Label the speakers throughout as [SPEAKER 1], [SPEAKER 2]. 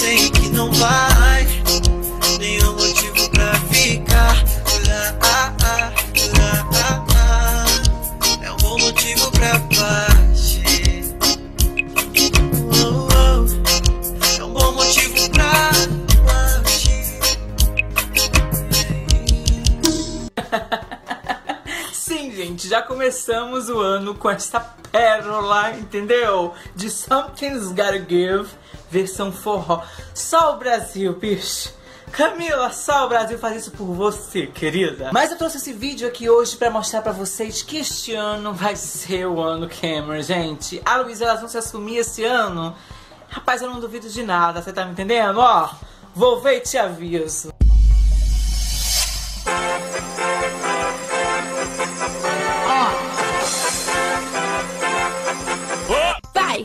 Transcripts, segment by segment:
[SPEAKER 1] sei que não vai, nenhum motivo pra ficar. É um bom motivo pra partir. É um bom motivo pra partir.
[SPEAKER 2] Sim, gente, já começamos o ano com essa pérola, entendeu? De Something's Gotta Give, versão forró. Só o Brasil, bicho. Camila, só o Brasil faz isso por você, querida. Mas eu trouxe esse vídeo aqui hoje pra mostrar pra vocês que este ano vai ser o ano Cameron, gente. A Luísa, elas vão se assumir esse ano. Rapaz, eu não duvido de nada, você tá me entendendo? Ó, vou ver e te aviso.
[SPEAKER 3] Vai!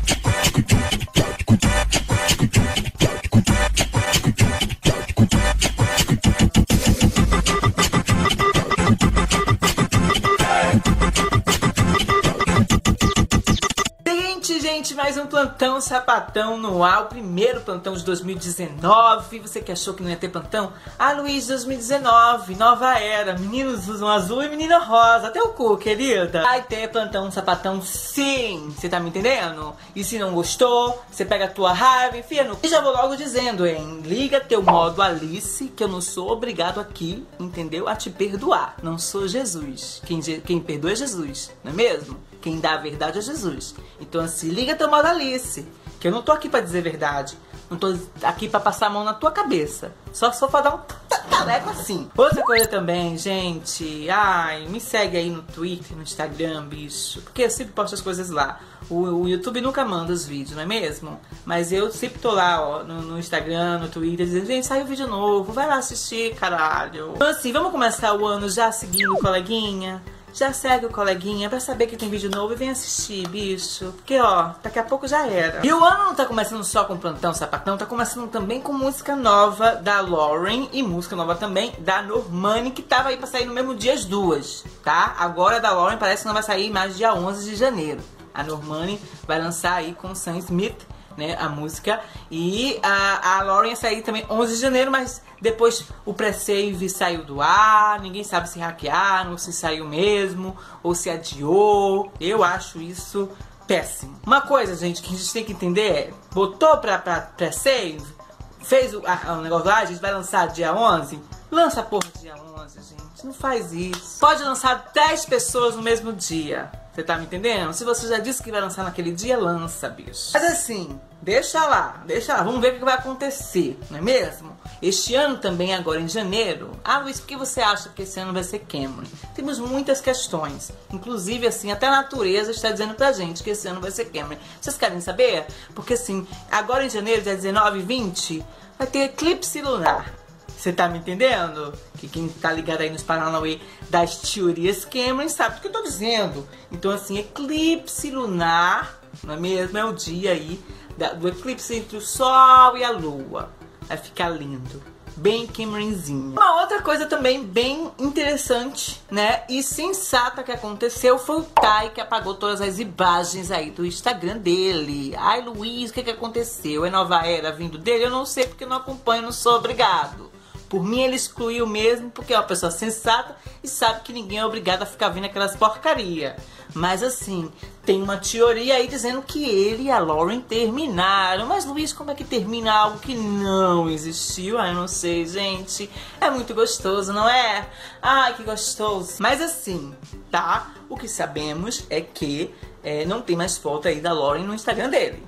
[SPEAKER 2] Gente, mais um plantão sapatão no ar, o primeiro plantão de 2019. Você que achou que não ia ter plantão? Ah, Luiz, 2019, nova era. Meninos usam azul e menina rosa. Até o cu, querida. Vai ter plantão sapatão, sim. Você tá me entendendo? E se não gostou, você pega a tua raiva, enfia no... E já vou logo dizendo, hein? Liga teu modo Alice, que eu não sou obrigado aqui, entendeu? A te perdoar. Não sou Jesus. Quem perdoa é Jesus, não é mesmo? Quem dá a verdade é Jesus. Então assim, liga teu modo Alice, que eu não tô aqui pra dizer verdade. Não tô aqui pra passar a mão na tua cabeça. Só pra dar um tareco assim. Outra coisa também, gente. Ai, me segue aí no Twitter, no Instagram, bicho. Porque eu sempre posto as coisas lá. O YouTube nunca manda os vídeos, não é mesmo? Mas eu sempre tô lá, ó, no Instagram, no Twitter, dizendo, gente, saiu vídeo novo, vai lá assistir, caralho. Então assim, vamos começar o ano já seguindo o coleguinha? Já segue o coleguinha pra saber que tem vídeo novo e vem assistir, bicho. Porque, ó, daqui a pouco já era. E o ano não tá começando só com plantão sapatão, tá começando também com música nova da Lauren e música nova também da Normani, que tava aí pra sair no mesmo dia as duas, tá? Agora a da Lauren parece que não vai sair mais dia 11 de janeiro. A Normani vai lançar aí com o Sam Smith, né, a música, e a Lauren ia sair também 11 de janeiro, mas depois o pré-save saiu do ar, ninguém sabe se hackearam, se saiu mesmo, ou se adiou. Eu acho isso péssimo. Uma coisa, gente, que a gente tem que entender é, botou pra pré-save, fez o negócio lá, a gente vai lançar dia 11, lança a porra dia 11, gente, não faz isso. Pode lançar 10 pessoas no mesmo dia. Você tá me entendendo? Se você já disse que vai lançar naquele dia, lança, bicho. Mas assim, deixa lá. Vamos ver o que vai acontecer, não é mesmo? Este ano também, agora em janeiro... Ah, Luiz, por que você acha que esse ano vai ser Cameron? Temos muitas questões. Inclusive, assim, até a natureza está dizendo pra gente que esse ano vai ser Cameron. Vocês querem saber? Porque assim, agora em janeiro, dia 19 e 20, vai ter eclipse lunar. Você tá me entendendo? Que quem tá ligado aí nos Paranauê das teorias Cameron sabe o que eu tô dizendo. Então assim, eclipse lunar, não é mesmo? É o dia aí do eclipse entre o Sol e a Lua. Vai ficar lindo. Bem Cameronzinho. Uma outra coisa também bem interessante, né? E sensata que aconteceu foi o Tai que apagou todas as imagens aí do Instagram dele. Ai, Luiz, o que aconteceu? É nova era vindo dele? Eu não sei porque não acompanho, não sou obrigado. Por mim ele excluiu mesmo, porque é uma pessoa sensata e sabe que ninguém é obrigado a ficar vendo aquelas porcaria. Mas assim, tem uma teoria aí dizendo que ele e a Lauren terminaram. Mas Luiz, como é que termina algo que não existiu? Ah, eu não sei, gente. É muito gostoso, não é? Ai, que gostoso. Mas assim, tá? O que sabemos é que não tem mais foto aí da Lauren no Instagram dele.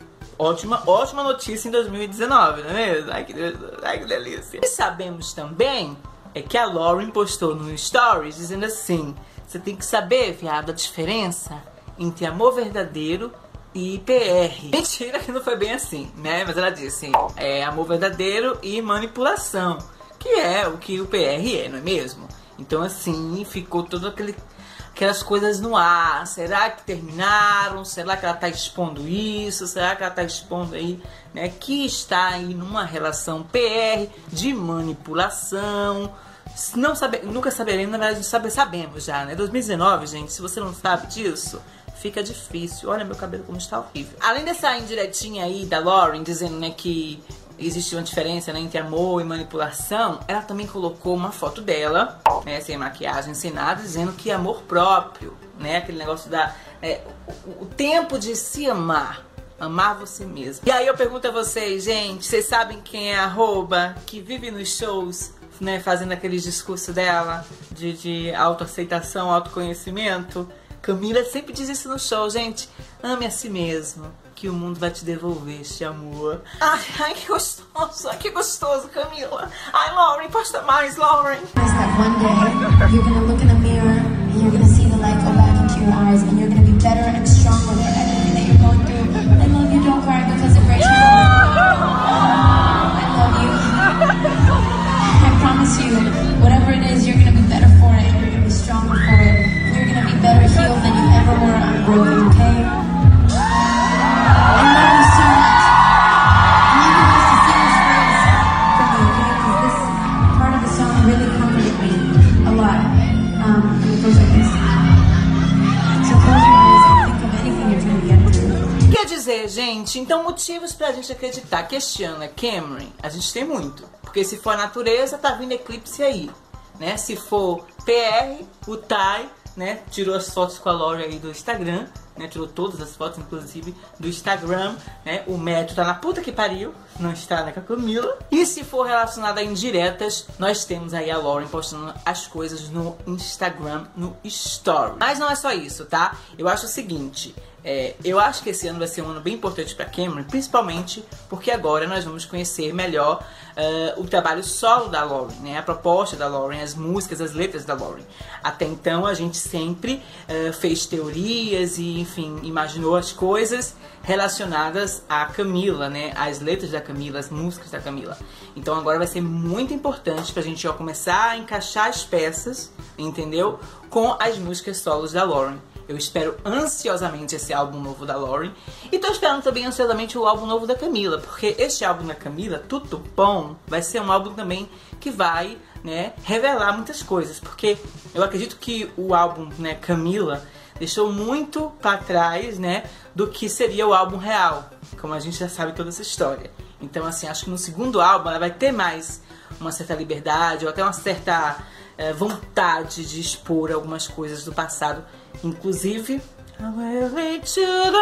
[SPEAKER 2] Ótima notícia em 2019, não é mesmo? Ai, que delícia. E sabemos também que a Lauren postou no Stories dizendo assim: você tem que saber, viado, a diferença entre amor verdadeiro e PR. Mentira que não foi bem assim, né? Mas ela disse, amor verdadeiro e manipulação, que é o que o PR é, não é mesmo? Então assim, ficou todo aquelas coisas no ar. Será que terminaram? Será que ela tá expondo isso? Será que ela tá expondo aí, né, que está aí numa relação PR de manipulação? Não sabe, nunca saberemos, na verdade sabemos já, né? 2019, gente, se você não sabe disso, fica difícil. Olha meu cabelo como está horrível. Além dessa indiretinha aí da Lauren, dizendo, né, que existe uma diferença, né, entre amor e manipulação, ela também colocou uma foto dela, né, sem maquiagem, sem nada, dizendo que amor próprio, né, aquele negócio da... o tempo de se amar. Amar você mesmo. E aí eu pergunto a vocês, gente, vocês sabem quem é a arroba que vive nos shows, né, fazendo aquele discurso dela de autoaceitação, autoconhecimento? Camila sempre diz isso no show, gente. Ame a si mesmo, que o mundo vai te devolver este amor. Ai, que gostoso. Ai, que gostoso, Camila. Ai, Lauren, posta mais, Lauren.
[SPEAKER 3] One day, you're gonna look in the mirror and you're gonna see the light go back into your eyes and you're gonna be better and stronger for everything that you're going through. I love you, don't cry because it breaks my heart. I love you. I promise you, whatever it is, you're gonna be better for it and you're gonna be stronger for it. And you're gonna be better healed than you ever were unbroken, okay? I love you so much. I want you guys to sing this phrase for me, okay? Because this part of the song really comforted me a lot. And it goes like this. So close your eyes and think of anything you're trying to get through.
[SPEAKER 2] Quer dizer, gente, então motivos pra gente acreditar que este ano é Cameron, a gente tem muito. Porque se for a natureza, tá vindo eclipse aí, né? Se for PR, o Ty, né, tirou as fotos com a Lauren aí do Instagram, né, tirou todas as fotos, inclusive, do Instagram, né? O médico tá na puta que pariu, não está, né, com a Camila. E se for relacionado a indiretas, nós temos aí a Lauren postando as coisas no Instagram, no Story. Mas não é só isso, tá? Eu acho o seguinte... eu acho que esse ano vai ser um ano bem importante para Cameron, principalmente porque agora nós vamos conhecer melhor o trabalho solo da Lauren, né? A proposta da Lauren, as músicas, as letras da Lauren. Até então a gente sempre fez teorias e, enfim, imaginou as coisas relacionadas à Camila, né? As letras da Camila, as músicas da Camila. Então agora vai ser muito importante pra gente começar a encaixar as peças, entendeu? Com as músicas solos da Lauren. Eu espero ansiosamente esse álbum novo da Lauren. E tô esperando também ansiosamente o álbum novo da Camila. Porque este álbum da Camila, Tudo Bom, vai ser um álbum também que vai, né, revelar muitas coisas. Porque eu acredito que o álbum, né, Camila, deixou muito pra trás, né, do que seria o álbum real. Como a gente já sabe toda essa história. Então, assim, acho que no segundo álbum ela vai ter mais uma certa liberdade, ou até uma certa vontade de expor algumas coisas do passado. Inclusive, Only to the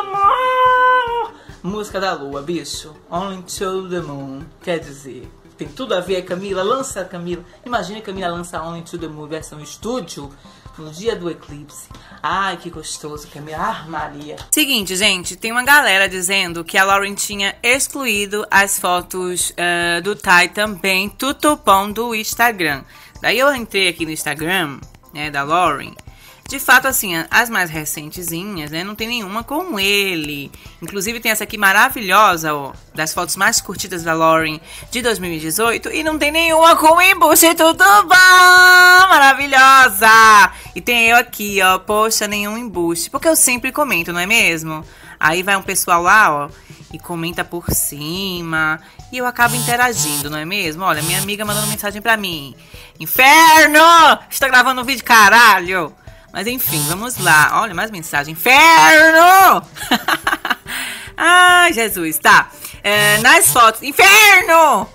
[SPEAKER 2] Moon, música da lua, bicho. Only to the Moon, quer dizer, tem tudo a ver. Camila, lança Camila. Imagina Camila lança Only to the Moon versão estúdio no dia do eclipse. Ai, que gostoso, Camila. Ah, Maria. Seguinte, gente, tem uma galera dizendo que a Lauren tinha excluído as fotos do Ty também, tudo bom, do Instagram. Daí eu entrei aqui no Instagram, né, da Lauren. De fato, assim, as mais recentezinhas, né, não tem nenhuma com ele. Inclusive tem essa aqui maravilhosa, ó, das fotos mais curtidas da Lauren de 2018. E não tem nenhuma com o embuste, tudo bom, maravilhosa. E tem eu aqui, ó, poxa, nenhum embuste. Porque eu sempre comento, não é mesmo? Aí vai um pessoal lá, ó, e comenta por cima. E eu acabo interagindo, não é mesmo? Olha, minha amiga mandando mensagem pra mim. Inferno! Está gravando um vídeo, caralho! Mas enfim, vamos lá. Olha, mais mensagem. Inferno! Ai, Jesus. Tá. Nas fotos... Inferno!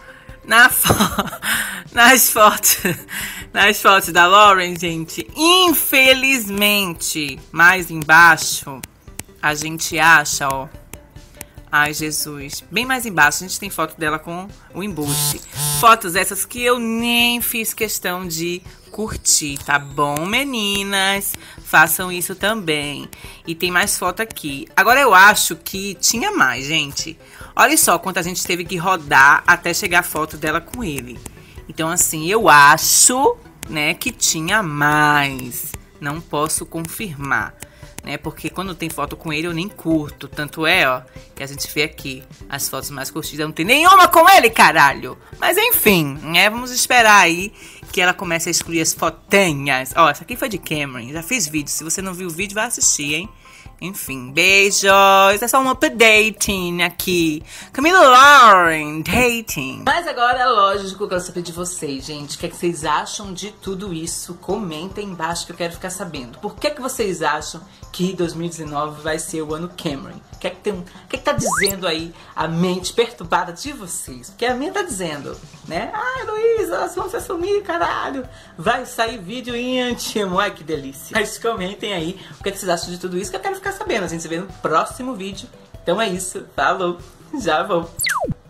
[SPEAKER 2] Nas fotos da Lauren, gente. Infelizmente, mais embaixo, a gente acha, ó. Ai, Jesus. Bem mais embaixo, a gente tem foto dela com o embuste. Fotos essas que eu nem fiz questão de curtir, tá bom, meninas? Façam isso também. E tem mais foto aqui. Agora eu acho que tinha mais, gente. Olha só quanto a gente teve que rodar até chegar a foto dela com ele. Então, assim, eu acho, né, que tinha mais. Não posso confirmar, né? Porque quando tem foto com ele eu nem curto. Tanto é, ó, que a gente vê aqui as fotos mais curtidas. Não tem nenhuma com ele, caralho. Mas enfim, né? Vamos esperar aí que ela comece a excluir as fotinhas. Ó, essa aqui foi de Cameron. Já fiz vídeo. Se você não viu o vídeo, vai assistir, hein? Enfim, beijos. É só um updating aqui. Camila Lauren, dating. Mas agora é lógico que eu quero saber de vocês, gente. O que é que vocês acham de tudo isso? Comentem embaixo que eu quero ficar sabendo. Por que que vocês acham que 2019 vai ser o ano Cameron? O que é que tá dizendo aí a mente perturbada de vocês? Porque a minha tá dizendo, né? Ai, Luísa, nós vamos se assumir, caralho. Vai sair vídeo íntimo. Ai, que delícia. Mas comentem aí o que é que vocês acham de tudo isso, que eu quero ficar sabendo. A gente se vê no próximo vídeo. Então é isso. Falou. Já vou.